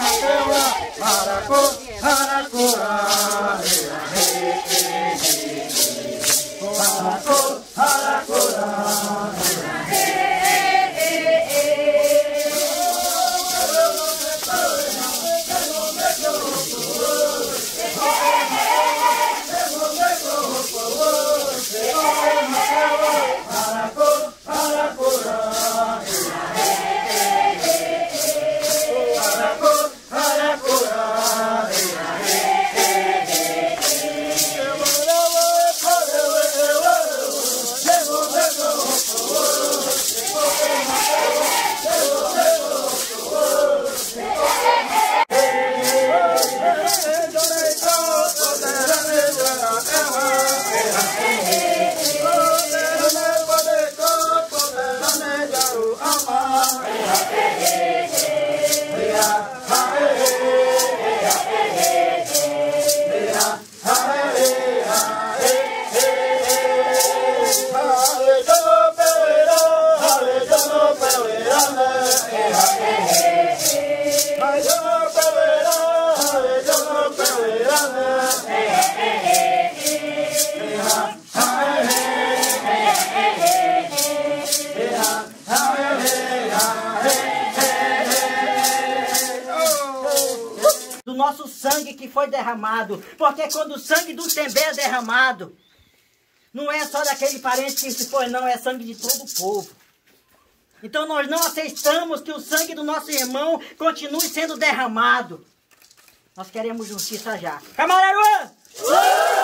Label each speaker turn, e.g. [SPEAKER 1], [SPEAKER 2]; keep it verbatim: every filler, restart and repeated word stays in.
[SPEAKER 1] Do nosso sangue que foi derramado, porque quando o sangue do Tembé é derramado, não é só daquele parente que se foi, não, é sangue de todo o povo. Então nós não aceitamos que o sangue do nosso irmão continue sendo derramado. Nós queremos justiça já. Camararuã!